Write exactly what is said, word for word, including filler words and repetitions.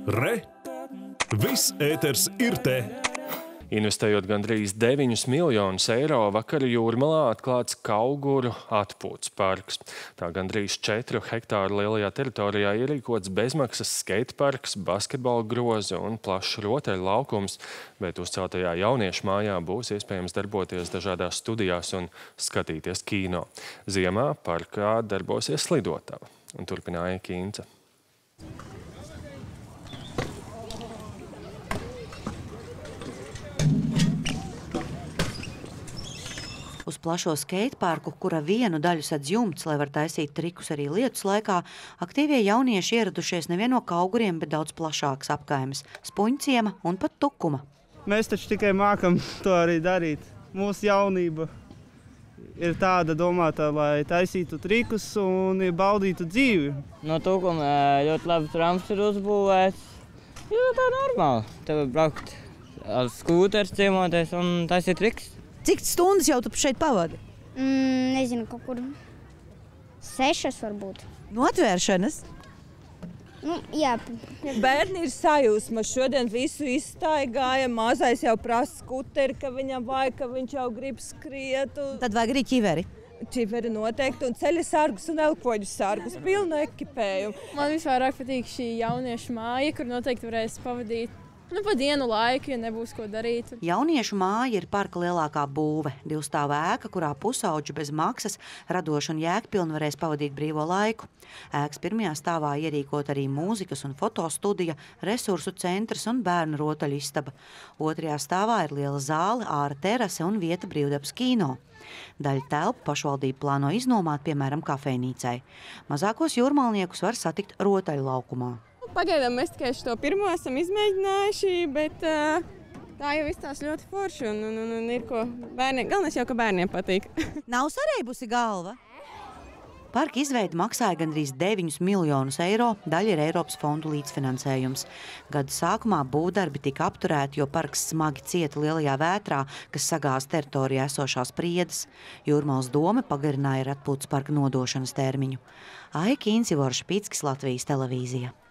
Re! Viss ēters ir te! Investējot gandrīz deviņus miljonus eiro, vakar Jūrmalā atklāts Kauguru atpūtas parks. Tā gandrīz četru hektāru lielajā teritorijā ierīkots bezmaksas skateparks, basketbola grozi un plašs rotaļu laukums, bet uzceltajā jauniešu mājā būs iespējams darboties dažādās studijās un skatīties kino. Ziemā parkā darbosies slidotava. Un turpināja Kīnce. Uz plašo skateparku, kura vienu daļu sedz jumts, lai var taisīt trikus arī lietus laikā, aktīvie jaunieši ieradušies nevien no Kauguriem, bet daudz plašākas apkaimes – Spuņciema un pat Tukuma. Mēs taču tikai mākam to arī darīt. Mūsu jaunība ir tāda domāta, lai taisītu trikus un baudītu dzīvi. No Tukuma ļoti labi trams ir uzbūvēts. Jo tā normāli. Tev var braukt ar skūters ciemoties un taisīt trikus. Cik stundas jau tu šeit pavadi? Mm, nezinu, kaut kur sešas varbūt. No atvēršanas? Nu, jā. Bērni ir sajūsma. Šodien visu izstaigāja. Mazais jau prasa skuteri, ka viņam vajag, ka viņš jau grib skriet. Un... Tad vajag arī ķiveri. Ķiveri noteikti un ceļa sargus un elpoņu sargus. Pilnu ekipējumu. Man visvairāk patīk šī jauniešu māja, kur noteikti varēs pavadīt Nu, pa dienu laiku, ja nebūs ko darīt. Jauniešu māja ir parka lielākā būve. Divstāva ēka, kurā pusauģi bez maksas radoši un jēgpilni varēs pavadīt brīvo laiku. Ēkas pirmajā stāvā ierīkot arī mūzikas un fotostudija, resursu centrs un bērnu rotaļu istaba. Otrajā stāvā ir liela zāle, āra terase un vieta brīvdabas kino. Daļu telpu pašvaldība plāno iznomāt, piemēram, kafejnīcai. Mazākos jūrmalniekus var satikt rotaļu laukumā. Pagaidām mēs tikai šo pirmo esam izmēģinājuši, bet uh, tā jau izstāsta ļoti forši un, un, un, un ir ko bērniem. Galvenais jau, ka bērniem patīk. Nav sareibusi galva? Parka izveide maksāja gandrīz deviņus miljonus eiro, daļa ir Eiropas fondu līdzfinansējums. Gada sākumā būvdarbi tika apturēti, jo parks smagi cieta lielajā vētrā, kas sagāza teritorijā esošās priedes. Jūrmalas dome pagarināja ar atpūtas parka nodošanas termiņu. Aija Kīnce, Vorša Pickis, Latvijas televīzija.